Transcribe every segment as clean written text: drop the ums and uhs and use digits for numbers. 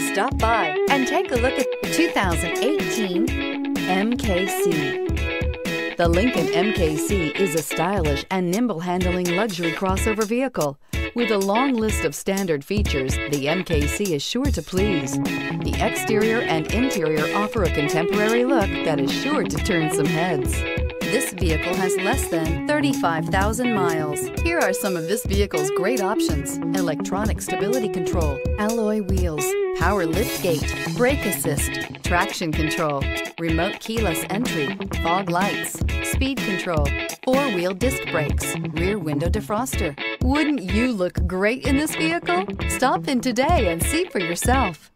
Stop by and take a look at 2018 MKC. The Lincoln MKC is a stylish and nimble-handling luxury crossover vehicle. With a long list of standard features, the MKC is sure to please. The exterior and interior offer a contemporary look that is sure to turn some heads. This vehicle has less than 35,000 miles. Here are some of this vehicle's great options: electronic stability control, alloy wheels, power liftgate, brake assist, traction control, remote keyless entry, fog lights, speed control, four-wheel disc brakes, rear window defroster. Wouldn't you look great in this vehicle? Stop in today and see for yourself.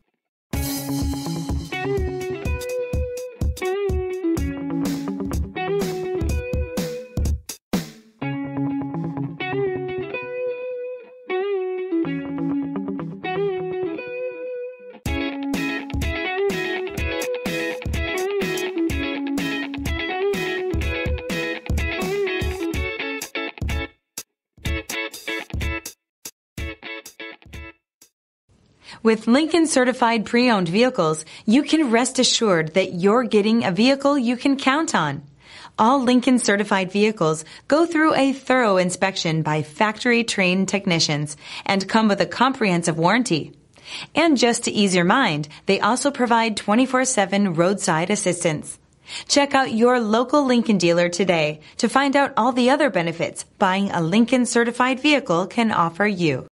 With Lincoln Certified Pre-Owned Vehicles, you can rest assured that you're getting a vehicle you can count on. All Lincoln Certified vehicles go through a thorough inspection by factory-trained technicians and come with a comprehensive warranty. And just to ease your mind, they also provide 24/7 roadside assistance. Check out your local Lincoln dealer today to find out all the other benefits buying a Lincoln Certified vehicle can offer you.